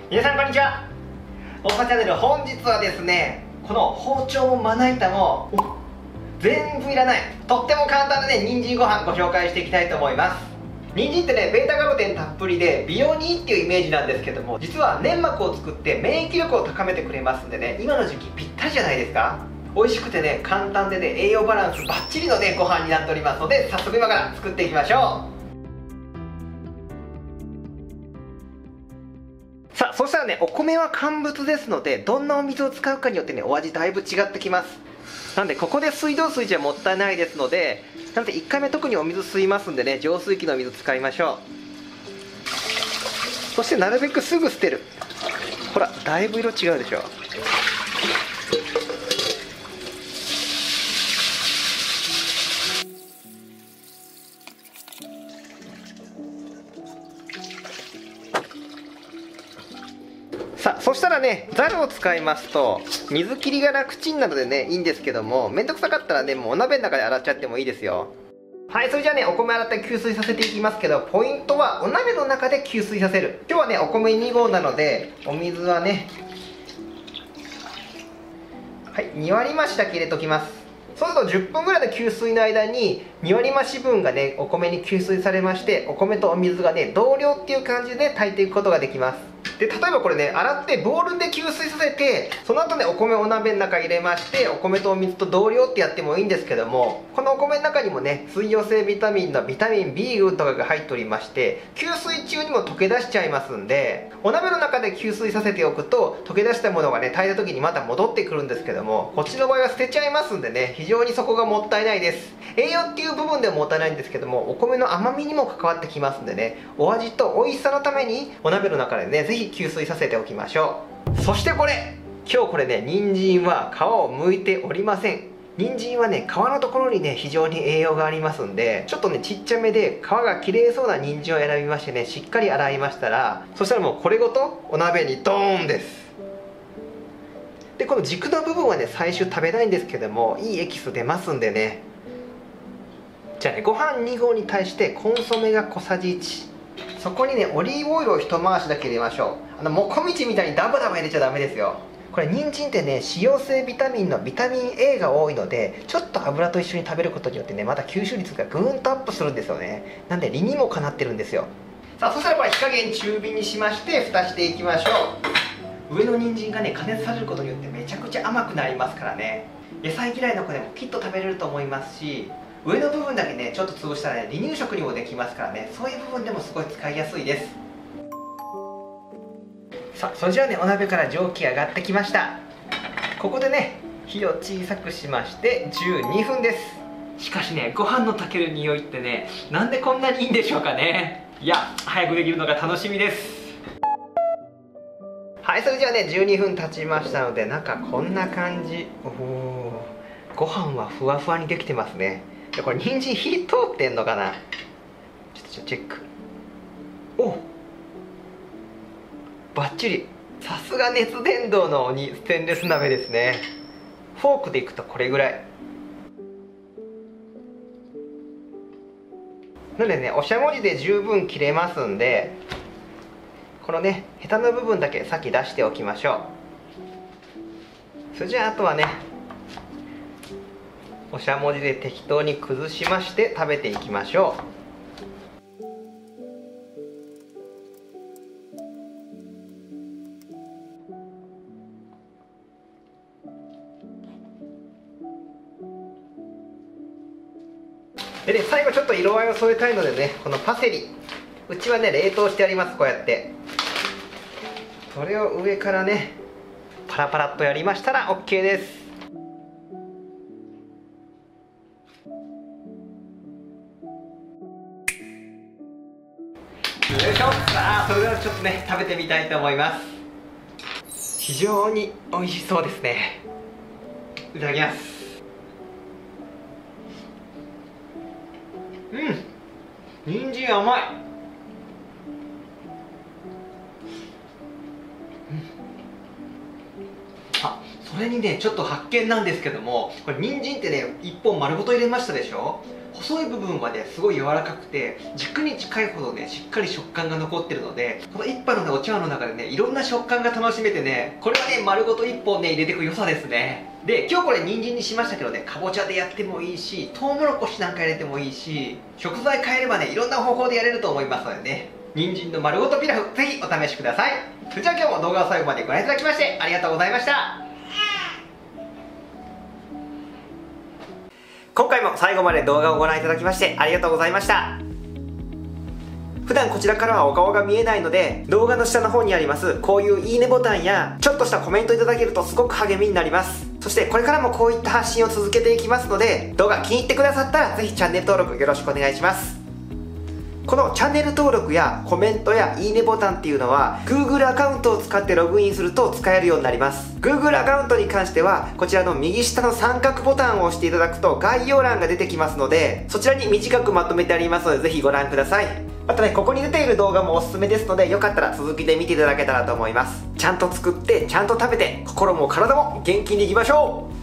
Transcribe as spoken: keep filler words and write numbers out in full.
皆さんこんにちは。大阪チャンネル、本日はですね、この包丁もまな板も全部いらない、とっても簡単なね人参ご飯ご紹介していきたいと思います。人参ってね、ベータカロテンたっぷりで美容にいいっていうイメージなんですけども、実は粘膜を作って免疫力を高めてくれますんでね、今の時期ぴったりじゃないですか。美味しくてね、簡単でね、栄養バランスバッチリのねご飯になっておりますので、早速今から作っていきましょう。さあ、そしたらね、お米は乾物ですので、どんなお水を使うかによってね、お味だいぶ違ってきます。なんでここで水道水じゃもったいないですので、なんでいっかいめ特にお水吸いますんでね、浄水器の水使いましょう。そしてなるべくすぐ捨てる。ほら、だいぶ色違うでしょ。さあ、そしたらね、ざるを使いますと水切りが楽ちんなのでね、いいんですけども、めんどくさかったらね、もうお鍋の中で洗っちゃってもいいですよ。はい、それじゃあね、お米洗って吸水させていきますけど、ポイントはお鍋の中で吸水させる。今日はね、お米に合なので、お水はね、はい、に割り増しだけ入れときます。そうするとじゅっぷんぐらいの吸水の間にに割増し分がね、お米に吸水されまして、お米とお水がね、同量っていう感じで炊いていくことができます。で、例えばこれね、洗ってボウルで吸水させて、その後ね、お米をお鍋の中入れまして、お米とお水と同量ってやってもいいんですけども、このお米の中にもね、水溶性ビタミンのビタミン ビー 群とかが入っておりまして、吸水中にも溶け出しちゃいますんで、お鍋の中で吸水させておくと、溶け出したものがね、炊いた時にまた戻ってくるんですけども、こっちの場合は捨てちゃいますんでね、非常にそこがもったいないです。栄養っていう部分ではもったいないんですけども、お米の甘みにも関わってきますんでね、お味と美味しさのためにお鍋の中でね、ぜひ吸水させておきましょう。そしてこれ、今日これね、人参は皮を剥いておりません。人参はね、皮のところにね、非常に栄養がありますんで、ちょっとね、ちっちゃめで皮が綺麗そうな人参を選びましてね、しっかり洗いましたら、そしたらもうこれごとお鍋にドーンです。で、この軸の部分はね、最初食べないんですけども、いいエキス出ますんでね。じゃあね、ご飯に合に対してコンソメが小さじいち、そこにね、オリーブオイルを一回しだけ入れましょう。あのもこみちみたいにダバダバ入れちゃダメですよ。これ人参ってね、脂溶性ビタミンのビタミン エー が多いので、ちょっと油と一緒に食べることによってね、また吸収率がぐーんとアップするんですよね。なんで理にもかなってるんですよ。さあ、そしたらこれ火加減中火にしまして、蓋していきましょう。上の人参がね、加熱されることによってめちゃくちゃ甘くなりますからね、野菜嫌いの子でもきっと食べれると思いますし、上の部分だけね、ちょっと潰したらね、離乳食にもできますからね、そういう部分でもすごい使いやすいです。さあ、それじゃあね、お鍋から蒸気上がってきました。ここでね、火を小さくしましてじゅうにふんです。しかしね、ご飯の炊ける匂いってね、なんでこんなにいいんでしょうかね。いや、早くできるのが楽しみです。はい、それじゃあね、じゅうにふん経ちましたので、中こんな感じ。おお、ご飯はふわふわにできてますね。これ人参火通ってんのかな。ちょっとチェック。お、バッチリ。さすが熱伝導の鬼、ステンレス鍋ですね。フォークでいくとこれぐらいなのでね、おしゃもじで十分切れますんで、このね、ヘタの部分だけ先出しておきましょう。それじゃあ、あとはね、おしゃもじで適当に崩しまして食べていきましょう。でね、最後ちょっと色合いを添えたいのでね、このパセリ、うちはね、冷凍してあります。こうやってそれを上からね、パラパラっとやりましたら OK です。よいしょ。さあ、それではちょっとね、食べてみたいと思います。非常に美味しそうですね。いただきます。うん、人参甘い。うん、 あ、それにねちょっと発見なんですけども、これ人参ってねいっぽん丸ごと入れましたでしょ。細い部分はねすごい柔らかくて、軸に近いほどねしっかり食感が残ってるので、この一杯のねお茶碗の中でねいろんな食感が楽しめてね、これはね丸ごといっぽんね入れていく良さですね。で今日これ人参にしましたけどね、かぼちゃでやってもいいし、トウモロコシなんか入れてもいいし、食材変えればねいろんな方法でやれると思いますのでね、人参の丸ごとピラフぜひお試しください。それじゃあ今日も動画を最後までご覧いただきましてありがとうございました。今回も最後まで動画をご覧いただきましてありがとうございました。普段こちらからはお顔が見えないので、動画の下の方にありますこういういいねボタンやちょっとしたコメントいただけるとすごく励みになります。そしてこれからもこういった発信を続けていきますので、動画気に入ってくださったらぜひチャンネル登録よろしくお願いします。このチャンネル登録やコメントやいいねボタンっていうのは Google アカウントを使ってログインすると使えるようになります。 Google アカウントに関してはこちらの右下の三角ボタンを押していただくと概要欄が出てきますので、そちらに短くまとめてありますのでぜひご覧ください。またね、ここに出ている動画もおすすめですので、よかったら続きで見ていただけたらと思います。ちゃんと作ってちゃんと食べて心も体も元気にいきましょう。